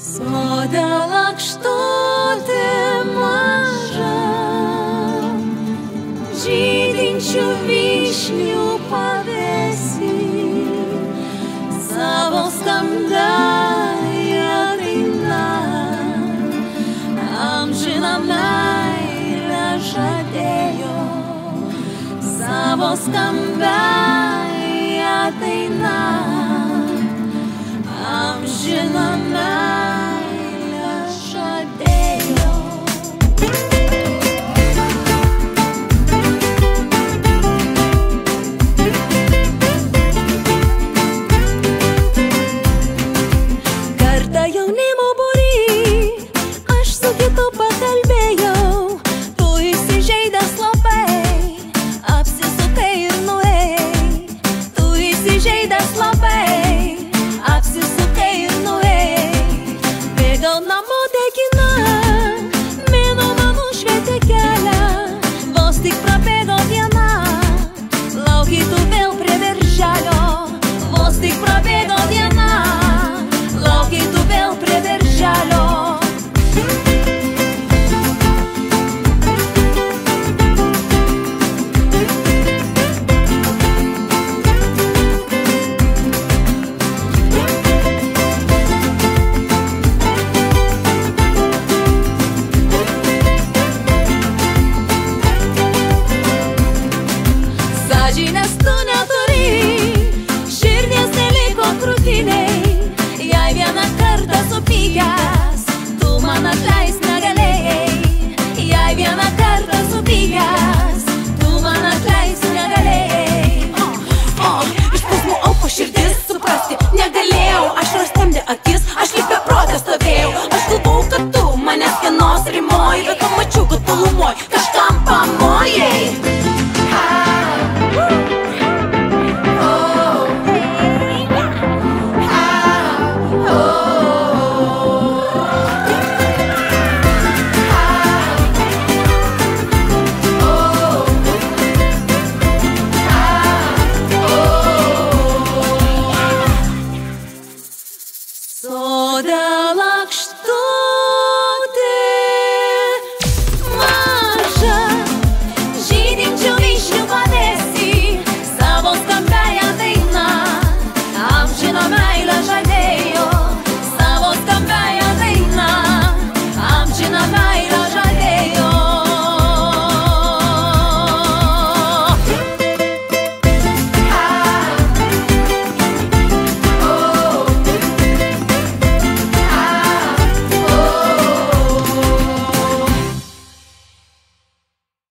Sode lakštutė maža, žydinčių vyšnių pavėsį, savo skambėja daina, amžiną meilę žadėjo, savo skambėja daina, amžiną meilę žadėjo. Kartą jaunimo būry aš su kitu pakalbėjau, tu įsižeidęs labai, apsisukai ir nuėjai, tu įsižeidęs labai, apsisukai ir nuėjai. Bėgau namo tekina, mėnuo man užšvietė kelią, vos tik prabėgo diena, lauki tu vėl prie virželio, vos tik prabėgo diena, lauki tu vėl prie virželio. Sąžinės tu neturi, širdies neliko krūtinėj, jei vieną kartą supykęs, tu man atleist negalėjai, jei vieną kartą supykęs, tu man atleist negalėjai. Išpūsmų auko širdis suprasti negalėjau, aš rastemdė akis, aš kaip beprotė stovėjau, aš galvau, kad tu manęs vienos rimoji, bet pamačiau, kad palumoj kažkam pamojai. Sode lakštutė maža, žydinčių vyšnių pavėsį, savo skambėja daina, amžiną meilę žadėjo,